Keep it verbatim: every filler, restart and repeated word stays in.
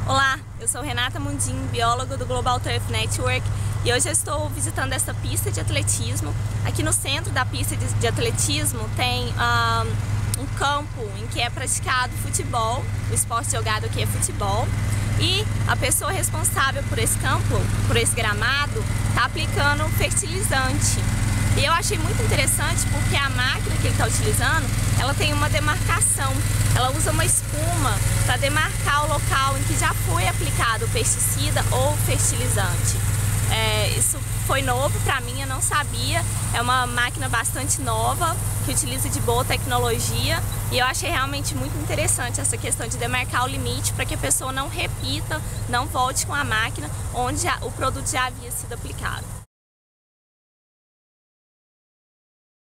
Olá, eu sou Renata Mundim, bióloga do Global Turf Network, e hoje eu estou visitando essa pista de atletismo. Aqui no centro da pista de, de atletismo tem um, um campo em que é praticado futebol, o esporte jogado aqui é futebol, e a pessoa responsável por esse campo, por esse gramado, está aplicando fertilizante. E eu achei muito interessante porque a máquina que ele está utilizando, ela tem uma demarcação, ela usa uma espuma para demarcar o local em que já foi aplicado o pesticida ou fertilizante. É, isso foi novo para mim, eu não sabia, é uma máquina bastante nova, que utiliza de boa tecnologia, e eu achei realmente muito interessante essa questão de demarcar o limite para que a pessoa não repita, não volte com a máquina onde o produto já havia sido aplicado.